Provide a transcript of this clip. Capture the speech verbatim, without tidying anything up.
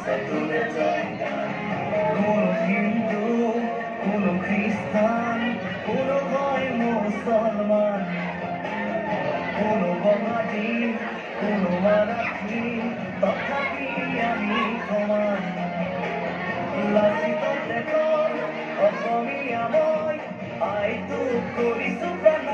দূরে জায়গা কোন হিন্দু কোন খ্রিস্টান কোন হয় মুসলমান কোন বাঙালি কোন মারাঠি তথাপি আমি সমান লাচিত দেশৰ অসমীয়া মই আইটো কৰিছো প্ৰাণ